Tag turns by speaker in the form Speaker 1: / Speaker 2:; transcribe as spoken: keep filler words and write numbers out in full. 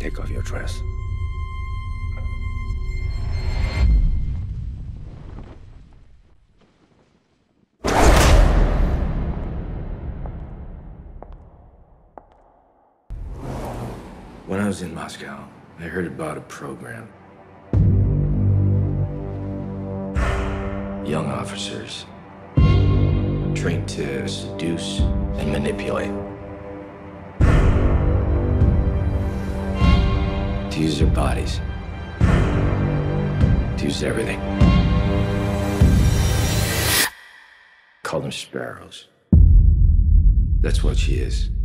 Speaker 1: Take off your dress. When I was in Moscow, I heard about a program. Young officers trained to seduce and manipulate. To use their bodies. To use everything. Call them sparrows. That's what she is.